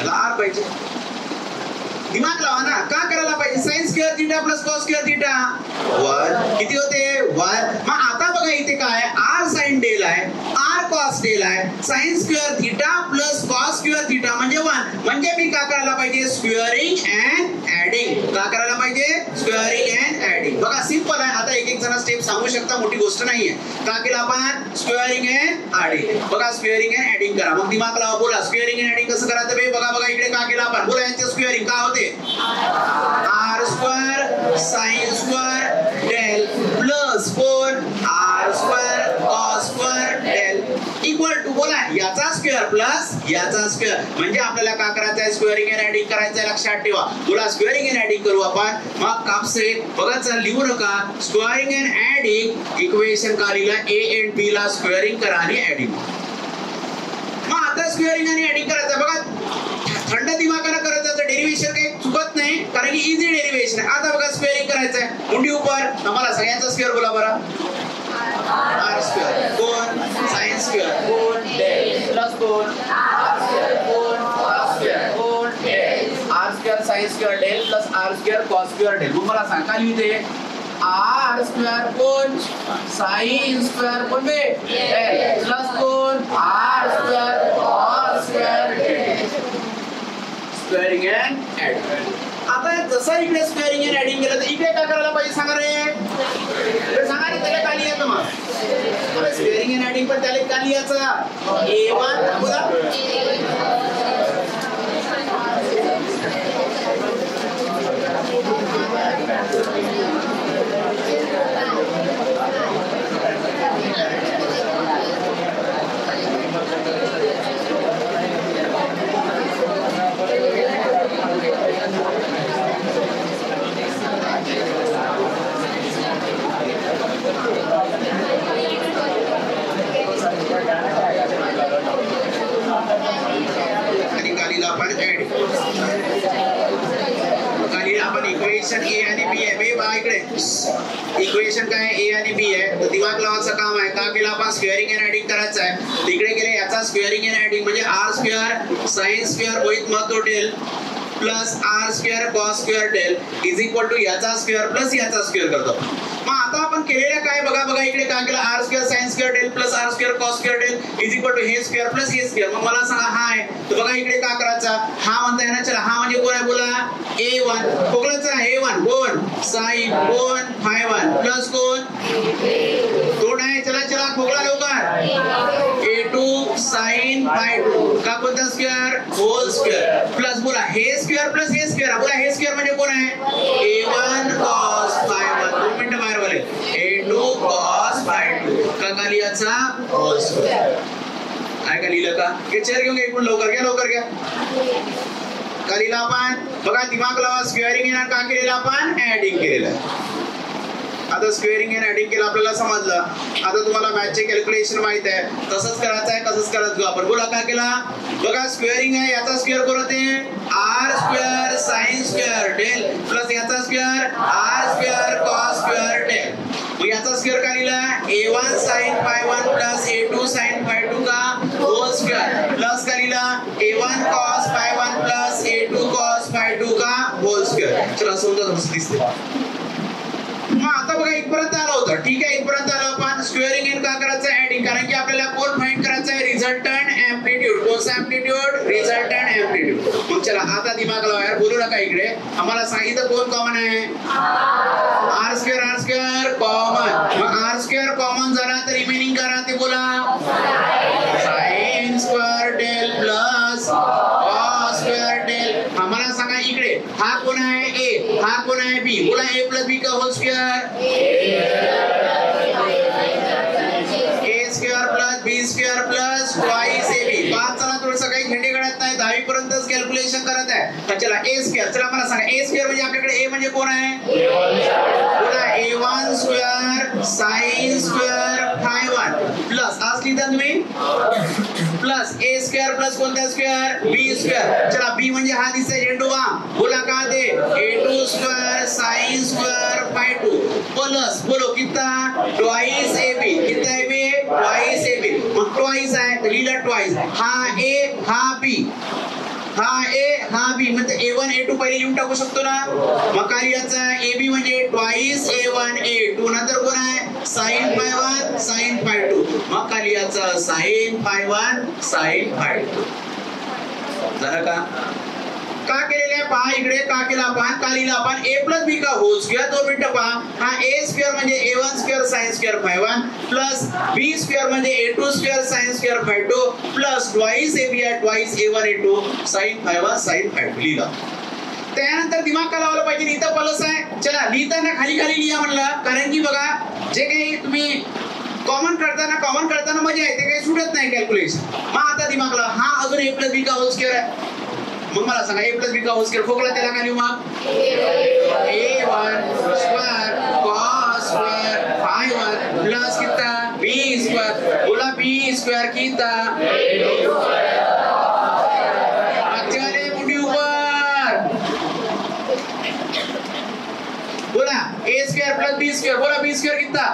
याला आर पाहिजे. दिमाग लावा ना, का करायला पाहिजे? Sine square theta plus cos square theta one किती होते वन. मग आता बघा इथे काय आर साइन डेल आहे, आर कॉस डेल आहे, sine square theta plus cos square theta म्हणजे वन. म्हणजे मी का करायला पाहिजे? Squaring and adding. का करायला पाहिजे? Squaring and adding. बघा सिंपल आहे. आता एक एक जण स्टेप सांगू शकता, मोठी गोष्ट नाहीये. का केलं आपण? Squaring and adding. बघा स्क्वेअरिंग अँड ऍडिंग करा. मग दिमाग लावा, बोला स्क्वेअरिंग अँड ऍडिंग कसं करायचं बे? बघा बघा इकडे का केलं आपण? बोला यांचे स्क्वेअरिंग का होते? R square sine square del plus four R square cos square del equal to बोला याचा स्क्वेअर प्लस याचा स्क्वेअर. म्हणजे आपल्याला का करायचं आहे? स्क्वेअरिंग अँड ऍडिंग करायचं आहे. लक्षात ठेवा. बोला स्क्वेअरिंग अँड ऍडिंग करू आपण. मग कापसे बघा चल लिहू नका. स्क्वेअरिंग अँड ऍडिंग इक्वेशन का लिहिला? ए अँड बी ला स्क्वेअरिंग करा आणि ऍडिंग. मग आता स्क्वेअरिंग आणि ऍडिंग करायचं बघा. थंड दिमागाला करायचं, डेरिव्हेशन काही चुकत नाही कारण की इझी डेरिव्हेशन आहे. आता बघा स्क्वेअरिंग करायचं आहे. मुंडी उपर मला सगळ्यांचा स्क्वेअर बोला बरं. आर स्क्वेअर कोण साइन स्क्वेअर कोण डेल प्लस कोण आर स्क्वेअर कोण कॉस स्क्वेअर कोण del R square sine square del plus R square cos square del. मग मला सांगा लिहिते आर स्क्वेअर कोण साइन स्क्वेअर कोण बे डेल प्लस कोण R square cos square del. Squaring and adding. आता जसं इकडे स्क्वेअरिंग अँड ऍडिंग केलं तर इकडे काय करायला पाहिजे सांगा रे? सांगा रे त्याला काय लिहायचं? मग स्क्वेअरिंग अँड ऍडिंग पण त्याला काय लिहायचं? ए वन बोला आपण इक्वेशन ए आणि बी आहे. बे बघा इकडे इक्वेशन काय ए आणि बी आहे. तर दिमाग लावायचं काम आहे. का केलं आपण? स्क्वेअरिंग अँड ऍडिंग करायचं आहे. तिकडे गेले याचा स्क्वेअरिंग अँड ऍडिंग म्हणजे R square sine square Mohit महत्व del plus R square cos square del is equal to याचा स्क्वेअर प्लस याचा स्क्वेअर करतो. मग आता आपण केलेलं काय बघा बघा इकडे काय केलं? R square sine square del plus R square cos square del is equal to हे स्क्वेअर प्लस हे स्क्वेअर. मग मला सांगा हा आहे. तर बघा इकडे काय करायचा? हा म्हणता येणार. चला हा म्हणजे कोण आहे बोला? ए वन खोकलाचा ए वन कोण साइन कोण फाय वन प्लस कोण तोड आहे. चला चला खोकला लवकर. A two sine phi two का कोणता स्क्वेअर? होल स्क्वेअर प्लस बोला हे स्क्वेअर प्लस हे स्क्वेअर. बोला हे स्क्वेअर म्हणजे कोण आहे? A one cos phi one. दोन मिनिटं बाहेर बोले. A two cos phi two का का लिहायचा? Whole square. काय का लिहिलं का? हे चेअर घेऊन घ्या इकडून लवकर घ्या लवकर घ्या. का लिहिलं आपण? बघा दिमाग लावा. स्क्वेअरिंग अँड का केलेलं आपण? ऍडिंग केलेलं आहे. आता स्क्वेअरिंग अँड ऍडिंग केलं आपल्याला समजलं. आता तुम्हाला मॅथचे कॅल्क्युलेशन माहित आहे. तसंच करायचं आहे. कसंच करायचं आपण बोला काय केला? बघा स्क्वेअरिंग आहे याचा स्क्वेअर कोण होते? R square sine square del plus याचा square R square cos square del. मग याचा स्क्वेअर काय लिहिला? A one sine phi one plus A two sine phi two का होल स्क्वेअर प्लस काय लिहिला? A one cos phi one plus A two cos phi two का whole square. चला समजा कसं दिसते. मग आता बघा इथपर्यंत आलं होतं. ठीक आहे इथपर्यंत आलं आपण. स्क्वेअरिंग अँड का करायचं? ऍडिंग. कारण की आपल्याला कोण फाइंड करायचं आहे? Resultant amplitude. कोणता एम्प्लिट्यूड? Resultant amplitude. मग चला आता दिमाग लावा यार. बोलू नका इकडे. आम्हाला सांगितलं कोण कॉमन आहे? R square R square common. मग आर स्क्वेअर कॉमन झाला तर रिमेनिंग करा ते बोला sine square del plus cos square del. आम्हाला सांगा इकडे हा कोण आहे? ए. हा कोण आहे? बी. बोला ए प्लस बी का whole square. A square plus B square plus twice A B. पाच चला थोडंसं काही झेंडे काढत नाही. दहावी पर्यंतच कॅल्क्युलेशन करत आहे. तर चला ए स्क्वेअर. चला मला सांगा ए स्क्वेअर म्हणजे आपल्याकडे ए म्हणजे कोण आहे? बोला A one square sine square phi one plus आज लिहिता तुम्ही प्लस ए स्क्वेअर प्लस कोणता स्क्वेअर? B square. चला बी म्हणजे हा दिसतोय झेंडू बा. बोला का ते? A two square sine square phi two plus बोलो कितना? Twice A B. कितना ए बी? ट्वाइस ए बी. मग ट्वाइस आहे तर लिहिलं ट्वाइस. हा ए हा बी हा ए हा बी म्हणजे ए वन ए टू पहिले लिहून टाकू शकतो ना. मग काय लिहायचा ए बी म्हणजे twice A one A two नंतर कोण आहे sine phi one sine phi two. मग काय लिहायचं sine phi one sine phi two. झालं का. का केलेलं आहे पहा इकडे. का केलं आपण का लिहिलं आपण ए प्लस बी का होल स्क्वेअर. दोन मिनिटं पहा. हा ए स्क्वेअर म्हणजे A one square sine square phi one plus B square म्हणजे A two square sine square phi two plus twice A B आहे twice A one A two sine phi one sine phi two लिहिलं. त्यानंतर दिमाग का लावला पाहिजे. इथं plus आहे. चला लिहिताना खाली खाली लिहा म्हणलं. कारण की बघा जे काही तुम्ही कॉमन करताना कॉमन करताना मजा येते काही सुटत नाही कॅल्क्युलेशन. मग आता दिमाग लावा. हा अजून ए प्लस बी का होल स्क्वेअर आहे. मग मला सांगा ए प्लस बी का होल स्क्वेअर खोकला त्याला काय लिहू मग A one square cos square phi one plus कितना बी स्क्वेअर. बोला बी स्क्वेअर कितना वाले मुंडी ऊपर. बोला A square plus B square. बोला बी स्क्वेअर कितना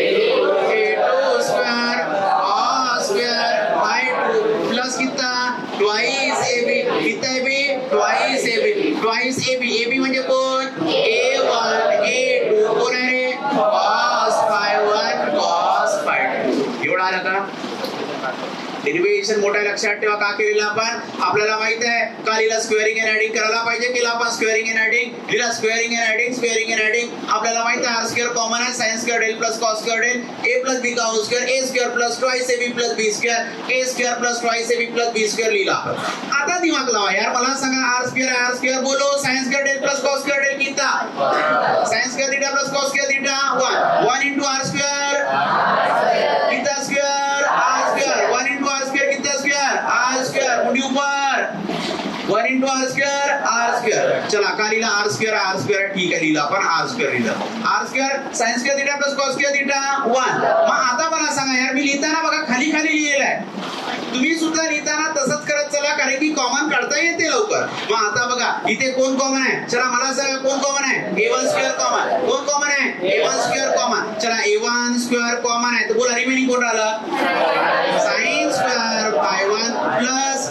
A two square cos square phi two plus कितना ट्वाइस ए बी. कितना A be twice A B. Twice A B. A B म्हणजे कोण ए वन ए टू कोण आहे रे cos phi one cos phi two. एवढा आला का. डेरिव्हेशन मोठ्या लक्षात ठेवा. का केलेलं आपण आपल्याला माहित आहे का लिहिला स्क्वेअरिंग अँड ऍडिंग करायला पाहिजे. केला आपण स्क्वेअरिंग अँड ऍडिंग लिहिला squaring and adding squaring and adding. आपल्याला माहित आहे आर स्क्वेअर कॉमन आहे sine square del plus cos square del A plus B का whole square A square plus twice A B plus B square A square plus twice A B plus B square लिहिला. आता दिमाग लावा यार. मला सांगा R square R square बोलो sine square del plus cos square del कितना sine square theta plus cos square theta one one into R square कितना square R square one into R square कितना स्क्वेअर आर स्क्वेअर मुंडी ऊपर one into R square R square. चला का लिहिला R square R square ठीक आहे लिहिला आपण आर स्क्वेअर लिहिलं. R square sine square theta plus cos square theta one. मग आता मला सांगा यार मी लिहिताना बघा खाली खाली लिहिलेलं आहे. तुम्ही सुद्धा लिहिताना तसंच करत चला कारण की कॉमन काढता येते लवकर. मग आता बघा इथे कोण कॉमन आहे. चला मला सांगा कोण कॉमन आहे ए वन स्क्वेअर कॉमन. कोण कॉमन आहे ए वन स्क्वेअर कॉमन. चला ए वन स्क्वेअर कॉमन आहे तर बोला रिमेनिंग कोण राहिलं sine square phi one plus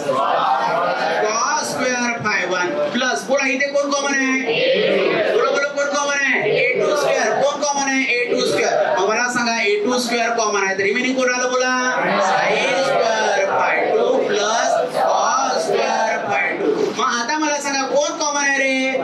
cos square phi one plus बोला इथे कोण कॉमन आहे. बोला बोला कोण कॉमन आहे ए टू स्क्वेअर. कोण कॉमन आहे ए टू स्क्वेअर. मग मला सांगा ए टू स्क्वेअर कॉमन आहे तर रिमेनिंग कोण राहिलं बोला sine square phi two plus cos square phi two. मग आता मला सांगा कोण कॉमन आहे रे.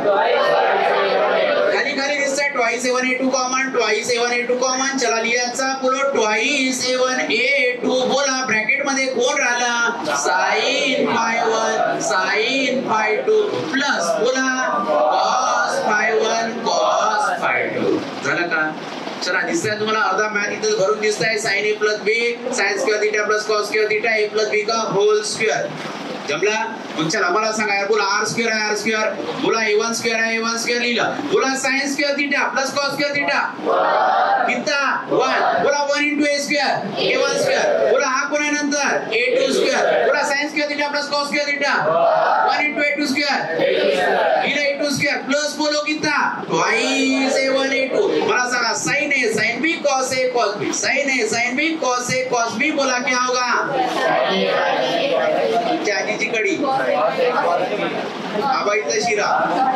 खाली खाली दिसतंय twice A one A two common twice A one A two common. चला लिहायचा बोलो twice A one A two. बोला ब्रॅकेट मध्ये कोण राहिला sine phi one sine phi two plus बोला cos phi one cos phi two. झालं का. चला दिसतंय तुम्हाला अर्धा मॅथ इथे भरून दिसतंय sine A plus B sine square theta plus cos square theta A plus B का होल स्क्वेअर. जमला. मग चला मला सांगा यार बोला आर स्क्वेअर आहे आर स्क्वेअर. बोला ए वन स्क्वेअर आहे ए वन स्क्वेअर लिहिलं. बोला sine square theta plus cos square theta कितना वन. बोला one into A square A one square. बोला हा कोण आहे नंतर ए टू स्क्वेअर. बोला sine square theta plus cos square theta one into A two square लिहिलं ए टू स्क्वेअर प्लस बोलो कितना twice A one A two. मला सांगा sine A sine B cos A cos B sine A sine B cos A cos B. बोला क्या होगा चाची कडी आबाईचा शिरा.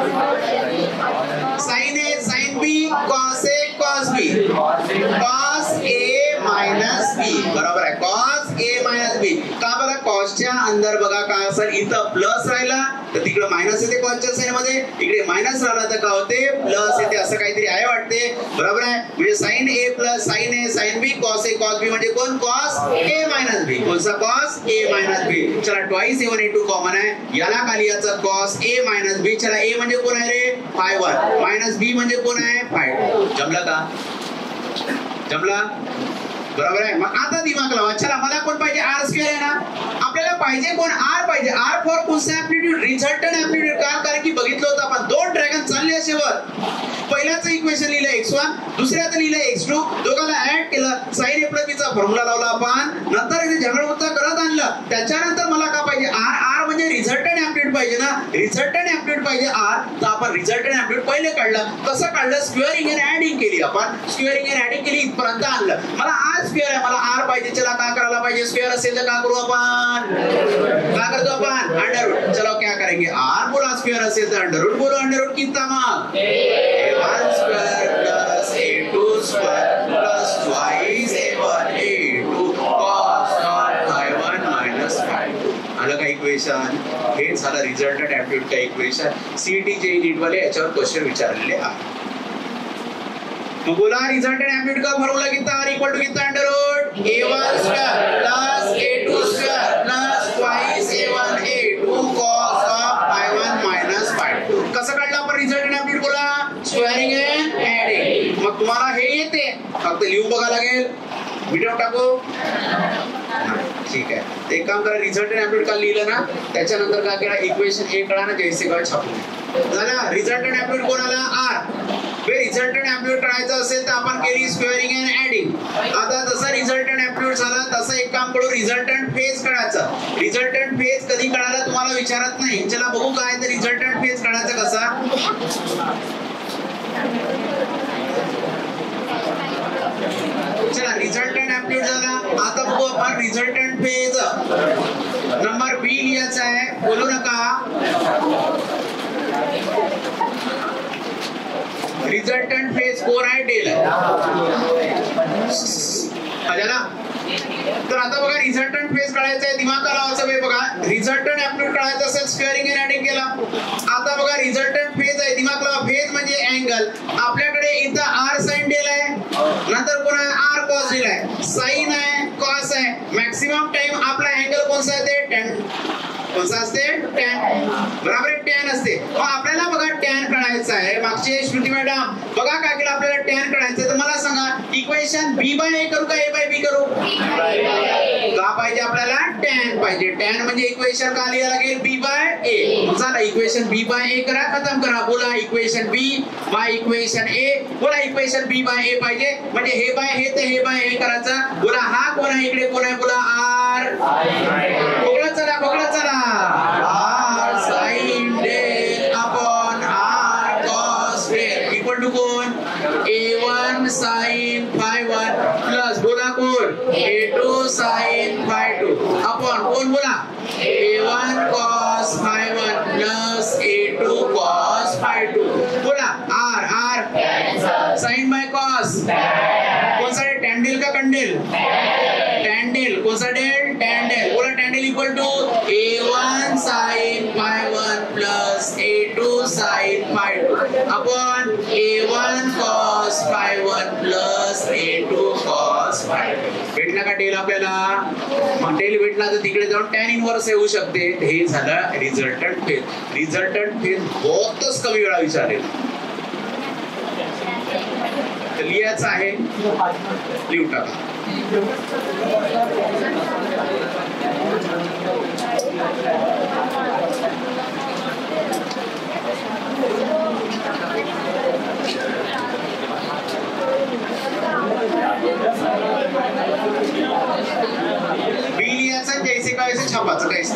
Sine A sine B cos A cos B cos A minus B बरोबर आहे कॉस ए मायनस बी. का बघा कॉसच्या अंदर बघा काय असेल इथं प्लस राहिला तर तिकडे मायनस येते कॉसच्या साइन मध्ये. इकडे मायनस राहिला तर काय होते प्लस येते असं काहीतरी आहे वाटते बरोबर आहे. म्हणजे sine A plus sine A sine B cos A cos B म्हणजे कोण कॉस ए मायनस बी. कोणचा कॉस ए मायनस बी. चला twice A one A two common आहे याला खाली याचा कॉस ए मायनस बी. चला ए म्हणजे कोण आहे रे फाय वन मायनस बी म्हणजे कोण आहे फाय टू. जमला का जमला बरोबर आहे. मग आता दिमाग लावा. चला मला कोण पाहिजे आर स्क्वेअर आहे ना. आपल्याला पाहिजे कोण आर पाहिजे. आर फॉर कोणता ऍम्प्लिट्यूड रिझल्टंट ऍम्प्लिट्यूड. का कारण की बघितलं होतं आपण दोन ड्रॅगन चालले असे वर. पहिल्याच इक्वेशन लिहिलं एक्स वन दुसऱ्यात लिहिलं एक्स टू दोघांना ऍड केलं साइन ए प्लस बी चा फॉर्म्युला लावला आपण. नंतर झगड होता करत आणलं. त्याच्यानंतर मला का पाहिजे आर आर म्हणजे रिझल्टंट ऍम्प्लिट्यूड पाहिजे ना, रिझल्टंट ऍम्प्लिट्यूड पाहिजे आर, तर आपण रिझल्टंट ऍम्प्लिट्यूड पहिले काढलं. कसं काढलं? स्क्वेअरिंग अँड ऍडिंग केली आपण, स्क्वेअरिंग अँड ऍडिंग केली, इथपर्यंत आणलं. मला आर स्क्वेअर आहे, मला आर पाहिजे. चला काय करायला पाहिजे? स्क्वेअर असेल तर काय करू आपण? काय करतो आपण? Under root. चलो क्या करेंगे? आर बोला स्क्वेअर असेल तर अंडर रूट बोलो. अंडर रूट कितना मग? A one square plus A two square plus twice A one A two cos phi one minus phi two. आलं का इक्वेशन? हे झालं रिझल्टंट ऍम्प्लिट्यूड का इक्वेशन. सीईटी जेईई नीट वाले याच्यावर क्वेश्चन विचारलेले आहे. मग बोला रिझल्टंट ऍम्प्लिट्यूड का फॉर्म्युला कितना? आर इक्वल टू कितना? Under root A one square plus A two square plus twice A one A two cos of phi one minus phi two. कसं काढलं आपण रिझल्टंट ऍम्प्लिट्यूड? बोला स्क्वेअरिंग अँड ऍडिंग. मग तुम्हाला हे येते, फक्त लिहून बघा लागेल. व्हिडिओ टाकू? ठीक आहे. एक काम करा, रिझल्टंट ऍम्प्लिट्यूड का लिहिलं ना, त्याच्यानंतर काय करा, इक्वेशन ए कळा ना, जैसे काय छापून झाला. रिझल्टंट ऍम्प्लिट्यूड कोणाला? आर. रिझल्टंट ऍम्प्लिट्यूड करायचं असेल तर आपण केली स्क्वेअरिंग अँड ऍडिंग. आता जसा रिझल्टंट ऍम्प्लिट्यूड झाला तसं एक काम करू, रिझल्टंट फेज काढायचं. रिझल्टंट फेज कधी काढायला तुम्हाला विचारत नाही. चला बघू काय तर रिझल्टंट फेज काढायचं कसा. चला रिझल्टंट ऍम्प्लिट्यूड झाला. आता बघू आपण रिझल्टंट फेज. नंबर बी लिहायचा आहे, बोलू नका. रिझल्टंट फेज कोण आहे? डेल आहे. ना तर आता बघा रिझल्टंट फेज काढायचा आहे, दिमाग लावायचा आहे. बघा रिझल्टंट ऍम्प्लिट्यूड काढायचं असेल, स्क्वेअरिंग अँड ऍडिंग केला. आता बघा रिझल्टंट फेज आहे, दिमाग लावा. फेज म्हणजे अँगल. आपल्याकडे इथं आर साइन डेल आहे, नंतर कोण आहे? आर कॉस डेल आहे, साइन आहे, कॉस आहे. मॅक्सिमम टाइम आपला अँगल कोणता आहे? ते टॅन. कोणता असते? टॅन. बरोबर आहे, टॅन असते. मग आपल्याला बघा टॅन काढायचं आहे. मागचे श्रुती मॅडम बघा काय केलं, आपल्याला टॅन काढायचं. तर मला सांगा इक्वेशन बी बाय ए करू का ए बाय बी करू? का पाहिजे आपल्याला? टॅन पाहिजे. टॅन म्हणजे इक्वेशन का लिहायला लागेल? B by A. चला इक्वेशन बी बाय ए करा, खतम करा. बोला equation B by equation A. बोला इक्वेशन बी बाय ए पाहिजे, म्हणजे हे बाय हे ते हे बाय ए करायचं. बोला हा कोण आहे? इकडे कोण आहे? बोला आर. बघला चला, बघला चला. R sine del upon R cos del equal to कोण? A one sine phi one plus बोला कोण? A two sine phi two upon कोण? बोला A one cos phi one plus A two cos phi two. बोला R. R sine by cos. कौन सा? Tan का कंडेल? टॅन कौन सा डेल? Tan del. बोला tan equal to A one sine phi one plus A two sine phi two upon A one cos phi one plus A two cos phi two. भेटला का del आपल्याला? मग del भेटला तर तिकडे जाऊन tan inverse येऊ शकते. हे झालं रिझल्टंट फेज. रिझल्टंट फेज बहुतच कमी वेळा विचारेल. लिहायचं आहे, लिहून टाका. बी लिहायचं, जैसे का वैसे छापाचं, काहीच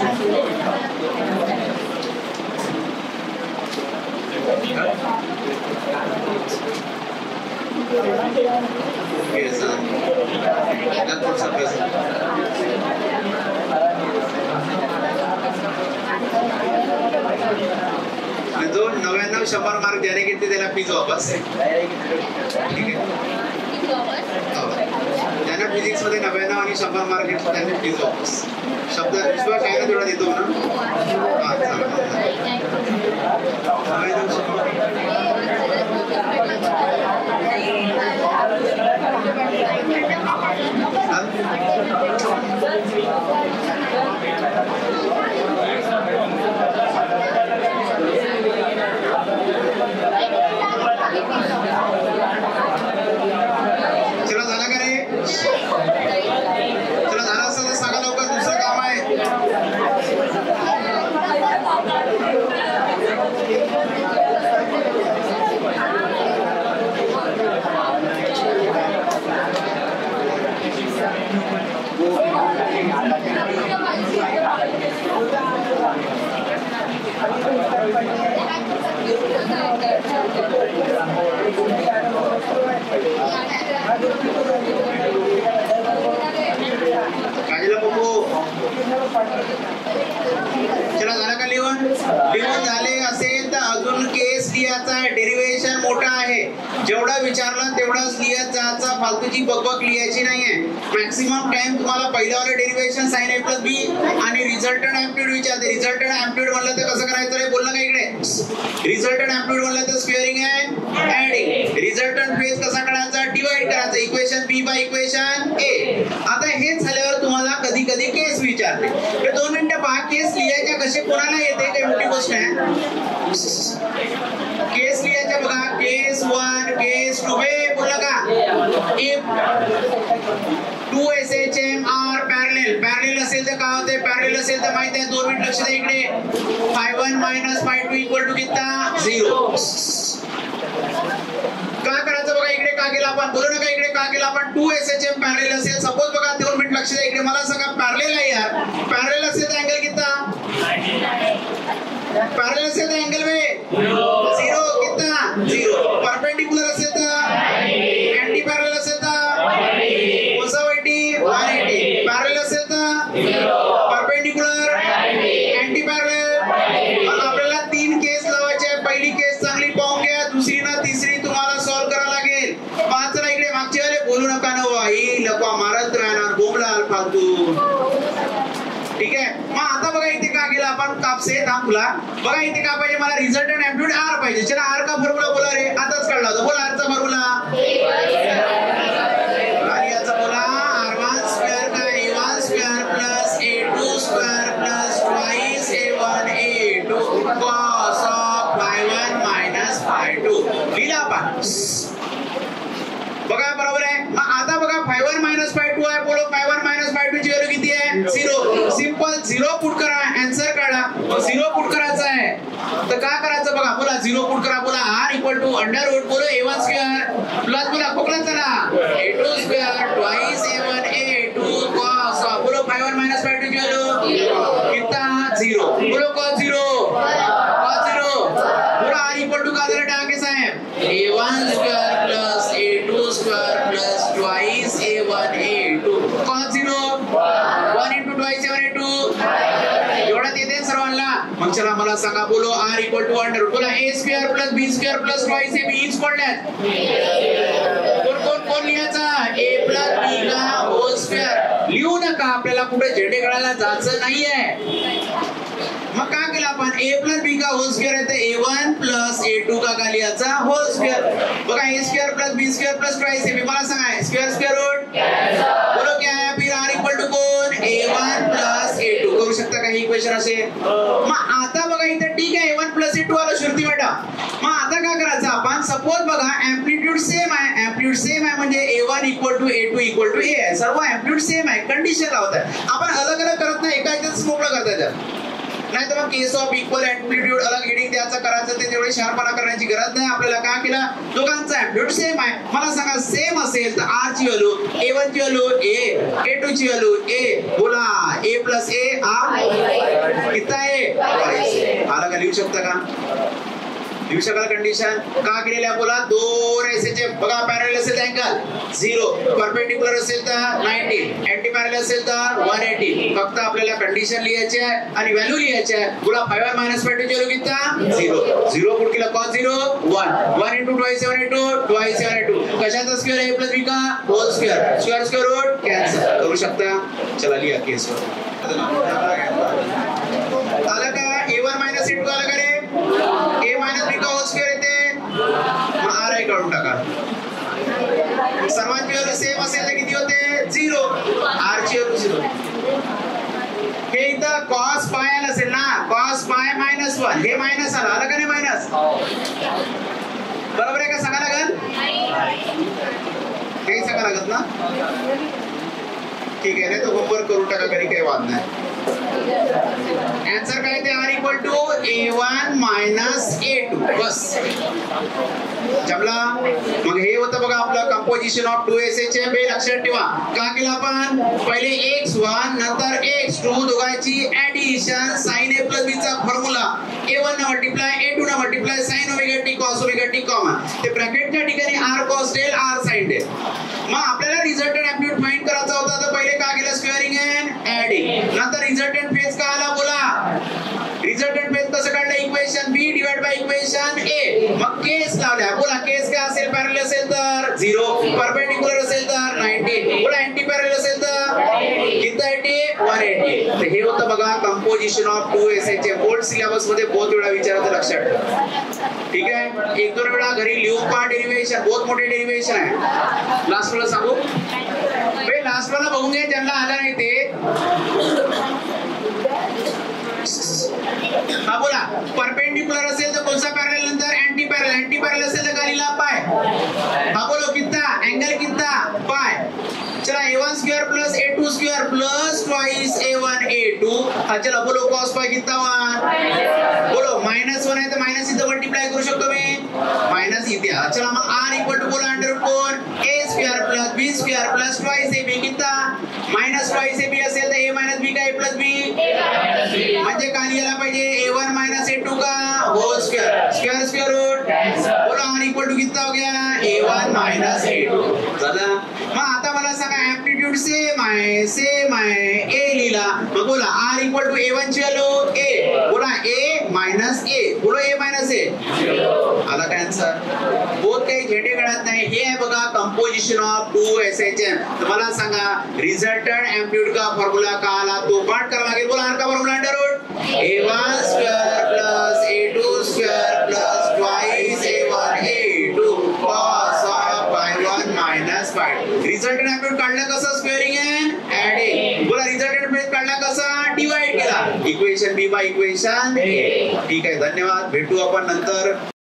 जो नव्याण्णव शंभर मार्क ज्याने घेतले त्याला फीज वापस. ठीक आहे, ज्यांना फिजिक्स मध्ये नव्याण्णव आणि शंभर मार्क घेतले त्यांनी फीज वापस. शब्द विश्वास आहे ना तेवढा देतो ना. हा नव्याण्णव शंभर चला झाला का रे? चला झाला असं तर सांगा लवकर, दुसरं काम आहे. चला झालं का लिहून लिहून झाले असेल तर अजून केस लिहायचा आहे. डेरिव्हेशन मोठा आहे, जेवढं विचारलं तेवढंच लिहत जायचं, फालतूची बकबक लिहायची नाहीये. मॅक्सिमम टाइम तुम्हाला पहिल्यावाले derivation sine A plus B आणि रिझल्टंट ॲम्प्लिट्यूड विचारते. रिझल्टंट ॲम्प्लिट्यूड म्हणलं तर कसं करायचं रे, बोललं का इकडे. रिझल्टंट ॲम्प्लिट्यूड म्हणलं तर स्क्वेअरिंग आहे, ऍडिंग. रिझल्टंट फेज कसा काढायचा, डिवाइड करायचा. Equation B by equation A. आता हेच झाल्यावर तुम्हाला कधी कधी केस विचारते. दोन मिनिटं पहा, केस लिहायच्या कसे कोणाला येते काही मोठी गोष्ट आहे. केस लिहायच्या बघा, केस वन केस टू बे बोलला का. If two S H M are parallel parallel असेल तर काय होते, पॅरलेल असेल तर माहिती आहे. दोन मिनिट लक्ष द्या इकडे. Phi one minus phi two equal to कितना झिरो. का करायचं बघा इकडे, का केला आपण बोलू नका इकडे, का केला आपण. Two S H M parallel असेल सपोज बघा, दोन मिनिट लक्ष द्या इकडे. मला सांगा पॅरलेल आहे यार, पॅरलेल असेल तर अँगल कितना, पॅरलेल असेल तर अँगल में झिरो कितना झिरो. परपेंडिकुलर असेल तर, अँटी पॅरलेल असेल तर कोसावटी वन एटी. पॅरलेल असेल तर परपेंडिकुलर अँटी पॅरलेल. मग आपल्याला तीन केस लावायचे. पहिली केस चांगली पाहून घ्या, दुसरी ना तिसरी तुम्हाला सॉल्व करावं लागेल. पाच ना इकडे मागचे वाले बोलू नका ना, ही लपवा मारत राहणार, बोंबला फालतू. ठीक आहे. मग आता बघा इथे का केलं आपण, कापसे थांब तुला बघा इथे का पाहिजे मला, रिझल्ट अँड ॲम्प्लिट्यूड आर पाहिजे. चला आर का फॉर्म्युला बोला रे, आताच कळला होता. बोला आरचा फॉर्म्युला. याचा बोला आर वन स्क्वेअर का A one square plus A two square plus twice A one A two cos of phi one minus phi two. लिहिला आपण बघा बरोबर आहे. मग आता बघा phi one minus phi two आहे, बोलो phi one minus phi two ची व्हॅल्यू किती आहे, झिरो. सिंपल झिरो पुट करा, आन्सर काढा. झिरो पुट करायचा आहे तर काय करायचं बघा, बोला झिरो पुट करा. बोला R equal to under root बोलो ए वन स्क्वेअर प्लस बोला खोकला चला A two square twice A one A two cos of बोलो phi one minus phi two ची व्हॅल्यू कितना झिरो. बोलो कॉस झिरो कॉस झिरो. बोला आर इक्वल टू का जरा टाके साहेब A one square plus A two square plus twice A one A two cos zero. One into twice A one A two एवढ्यात येते सर्वांना. मग चला मला सांगा बोलो R equal to under root बोला A square plus B square plus twice A B is पडल्यात. कोण कोण कोण लिहायचा, ए प्लस बी का होल स्क्वेअर. लिहू नका, आपल्याला कुठे झेंडे काढायला जायचं नाहीये. मग काय केलं आपण, ए प्लस बी का होल स्क्वेअर आहे तर A one plus A two का का लिहायचा होल स्क्वेअर. बघा A square plus B square plus twice A B. मला सांगा स्क्वेअर स्क्वेअर रूट बोलो क्या है, फिर आर इक्वल टू कोण A one plus A two. करू शकता का ही इक्वेशन असेल. मग आता बघा इथे ठीक आहे A one plus A two आलं श्रुती बेटा. मग आता काय करायचं आपण, सपोज बघा ॲम्प्लिट्यूड सेम आहे, ॲम्प्लिट्यूड सेम आहे म्हणजे A one equal to A two equal to A आहे. सर्व ॲम्प्लिट्यूड सेम आहे, कंडिशन लावत आहे आपण. अलग अलग करत नाही, एका ह्याच्यात मोकळं करता येतात. नाही तर मग केस ऑफ इक्वल ॲम्प्लिट्यूड अलग हेडिंग द्यायचं करायचं, ते तेवढे शहारपणा करण्याची गरज नाही आपल्याला. काय केलं, दोघांचा ॲम्प्लिट्यूड सेम आहे. मला सांगा सेम असेल तर आर ची व्हॅल्यू ए वन ची व्हॅल्यू ए, ए टू ची व्हॅल्यू ए. बोला ए प्लस ए आर कितना आहे, आला का, लिहू शकता का, लिहू शकाल कंडिशन. का केलेल्या बोला दोन एसएचे बघा, पॅरलल असेल तर अँगल झिरो, परपेंडिकुलर असेल तर नाईंटी, अँटी पॅरलल असेल तर वन एटी. फक्त आपल्याला कंडिशन लिहायची आहे आणि व्हॅल्यू लिहायची आहे. बोला phi one minus phi two ची व्हॅल्यू कितना झिरो. झिरो पुट केला cos zero one. One into twice seven two twice seven two. कशाचा स्क्वेअर ए प्लस बी का whole square. Square square root cancel करू शकता. चला लिहा केस आला का, A one minus A two आला का रे, ए मायनस बी का होल स्क्वेअर येते. मग आर आय काढून टाका. सर्वांची व्हॅल्यू सेम असेल तर किती होते झिरो. आर ची व्हॅल्यू झिरो. हे इथं कॉस पाय आलं असेल ना, कॉस पाय मायनस वन, हे मायनस आलं, आलं का नाही मायनस. बरोबर आहे का, सांगा लागत काही सांगा लागत ना. ठीक आहे, नाही तो होमवर्क करून टाका घरी, काही वाद नाही. आन्सर काय ते R equal to A one minus A two. बस जमला. मग हे होतं बघा आपलं composition of two S H M. हे लक्षात ठेवा. का केलं आपण, पहिले एक्स वन नंतर एक्स टू दोघांची addition sine A plus B चा फॉर्म्युला. ए वन ना मल्टिप्लाय ए टू ना multiply sine omega T cos omega T common. ते ब्रॅकेटच्या ठिकाणी R cos del R sine del. मग आपल्याला रिझल्टंट ॲम्प्लिट्यूड फाइंड करायचा होता तर पहिले का केलं, स्क्वेअरिंग अँड ऍडिंग. नंतर रिझल्टंट फेज पॅरल असेल तर झिरो, परपेंडिक्युलर असेल तर नाईन्टी, बोला अँटी पॅरल असेल तर किती एटी वन एटी. तर हे होतं बघा composition of two S H M. Board syllabus मध्ये बहुत वेळा विचारायचं, लक्षात ठेवा. ठीक आहे, एक दोन वेळा घरी लिहून पहा. डेरिव्हेशन बहुत मोठे डेरिव्हेशन आहे. लास्ट वाला सांगू, लास्ट वाला बघून घ्या ज्यांना आला नाही ते. हा बोला, परपेंडिक्युलर असेल तर कोणता पॅरल नंतर अँटी पॅरल, अँटी पॅरल असेल तर गालीला पाय. हा बोलो कितना एंगल कितना पाय. चला A one square plus A two square plus twice A one A two. हा चला बोलो कॉस पाय कितना वन. बोलो माइनस वन आहे तर माइनस इथं मल्टिप्लाय करू शकतो मी, माइनस इथे. चला मग आर इक्वल टू बोला अंडर कोण A square plus B square plus twice A B कितना माइनस ट्वाइस ए बी असेल तर ए माइनस बी का ए प्लस बी, म्हणजे काय लिहायला पाहिजे A one minus A two का whole square, square square root. बोला आर इक्वल टू कितना हो गया A one minus A two. चला मग आता मला सांगा एम्प्लिट्यूड सेम आहे, सेम आहे, ए लिहिला. मग बोला R equal to A one ची व्हॅल्यू ए, बोला ए माइनस ए, बोलो ए माइनस ए. आला काय आन्सर. बहुत काही झेंडे कळत नाही. हे आहे बघा composition of two S H M. तर मला सांगा रिझल्टंट एम्प्लिट्यूड का फॉर्म्युला का आला तो पाठ करावा लागेल. बोला आर का formula under root A one square plus A two square plus twice A one A two cos of pi one minus pi. Resultant amplitude काढलं कसं, स्क्वेअरिंग अँड ऍडिंग. बोला रिझल्टंट एम्प्लिट्यूड काढला कसा, डिवाइड केला. Equation B by equation A. ठीक आहे, धन्यवाद. भेटू आपण नंतर.